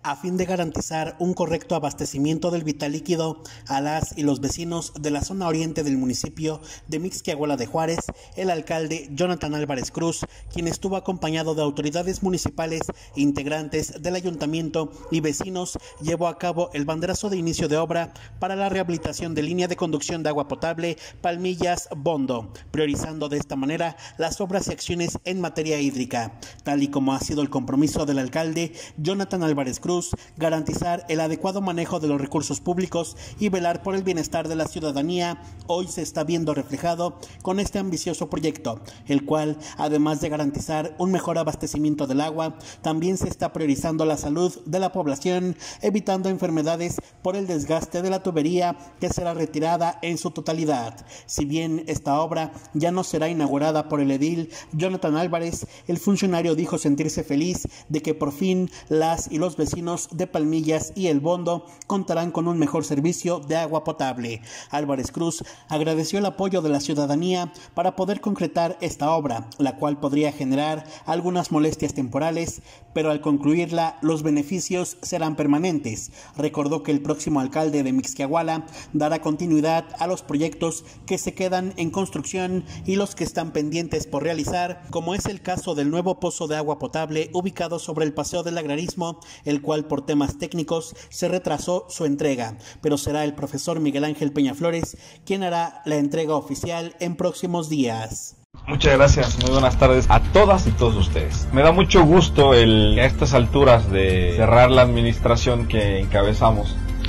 A fin de garantizar un correcto abastecimiento del vital líquido a las y los vecinos de la zona oriente del municipio de Mixquiahuala de Juárez, el alcalde Jonathan Álvarez Cruz, quien estuvo acompañado de autoridades municipales, integrantes del ayuntamiento y vecinos, llevó a cabo el banderazo de inicio de obra para la rehabilitación de línea de conducción de agua potable Palmillas-Bondo, priorizando de esta manera las obras y acciones en materia hídrica, tal y como ha sido el compromiso del alcalde Jonathan Álvarez Cruz, garantizar el adecuado manejo de los recursos públicos y velar por el bienestar de la ciudadanía. Hoy se está viendo reflejado con este ambicioso proyecto, el cual, además de garantizar un mejor abastecimiento del agua, también se está priorizando la salud de la población, evitando enfermedades por el desgaste de la tubería, que será retirada en su totalidad. Si bien esta obra ya no será inaugurada por el edil Jonathan Álvarez, el funcionario dijo sentirse feliz de que por fin las y los vecinos de Palmillas y El Bondo contarán con un mejor servicio de agua potable. Álvarez Cruz agradeció el apoyo de la ciudadanía para poder concretar esta obra, la cual podría generar algunas molestias temporales, pero al concluirla los beneficios serán permanentes. Recordó que el próximo alcalde de Mixquiahuala dará continuidad a los proyectos que se quedan en construcción y los que están pendientes por realizar, como es el caso del nuevo pozo de agua potable ubicado sobre el Paseo del Agrarismo, el cual por temas técnicos se retrasó su entrega, pero será el profesor Miguel Ángel Peñaflores quien hará la entrega oficial en próximos días. Muchas gracias, muy buenas tardes a todas y todos ustedes. Me da mucho gusto a estas alturas de cerrar la administración que encabezamos,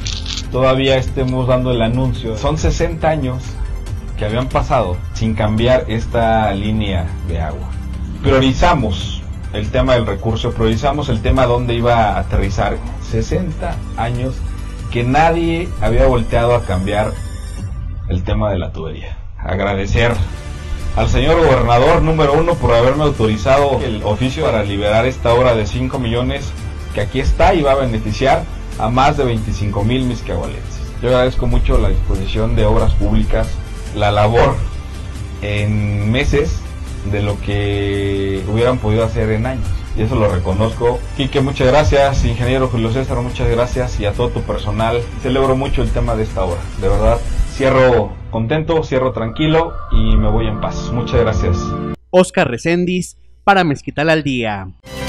todavía estemos dando el anuncio. Son 60 años que habían pasado sin cambiar esta línea de agua. Priorizamos el tema del recurso, priorizamos el tema donde iba a aterrizar. 60 años que nadie había volteado a cambiar el tema de la tubería. Agradecer al señor gobernador número 1 por haberme autorizado el oficio para liberar esta obra de 5 millones que aquí está y va a beneficiar a más de 25,000 mixquiahualenses. Yo agradezco mucho la disposición de obras públicas, la labor en meses de lo que hubieran podido hacer en años, y eso lo reconozco. Quique, muchas gracias. Ingeniero Julio César, muchas gracias, y a todo tu personal. Celebro mucho el tema de esta obra, de verdad. Cierro contento, cierro tranquilo y me voy en paz. Muchas gracias. Oscar Reséndiz para Mezquital al Día.